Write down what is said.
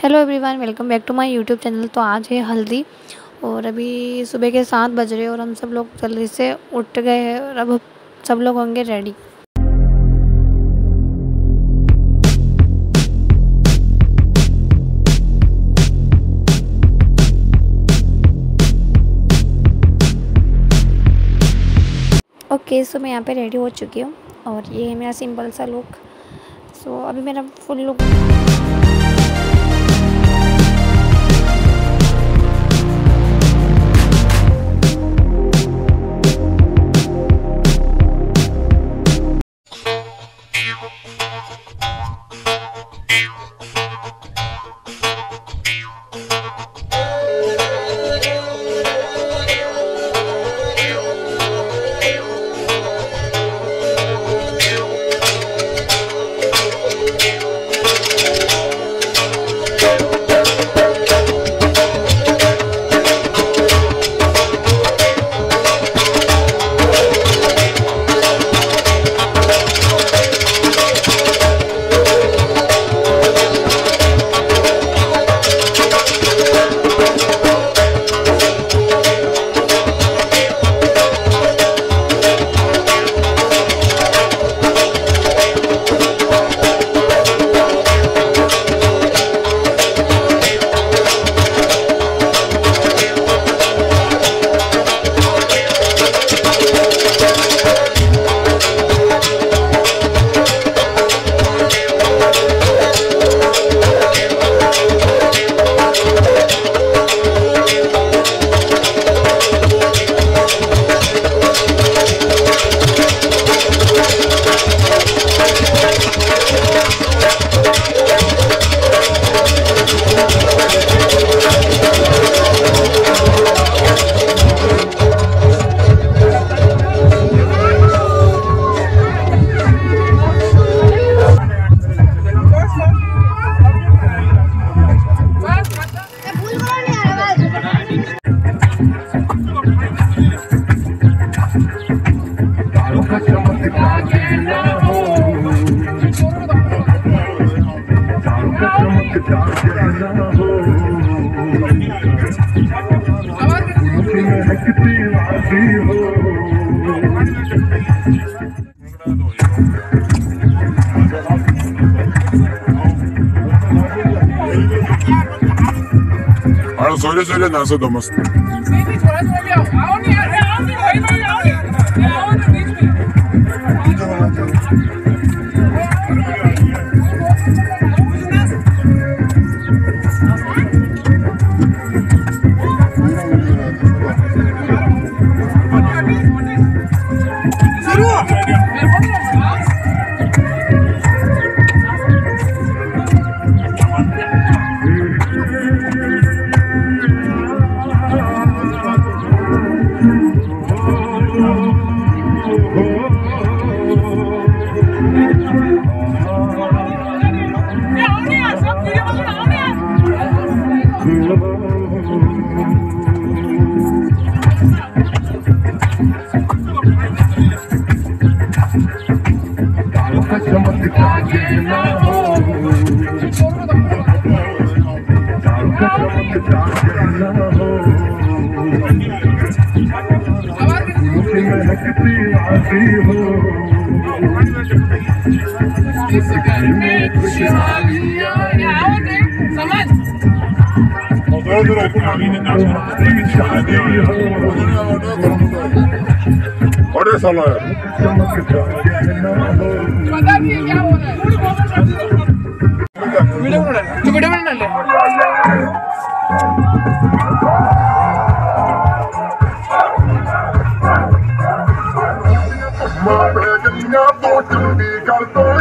Hello everyone, welcome back to my YouTube channel. तो आज है हल्दी और अभी सुबह के 7 बज रहे और हम सब लोग जल्दी से उठ गए हैं और अब सब लोग होंगे रेडी। ओके, सो मैं यहाँ पे रेडी हो चुकी हूँ और ये है मेरा सिंपल सा लुक। सो अभी मेरा full look söyle nasıl domuz. अरे साला Maria,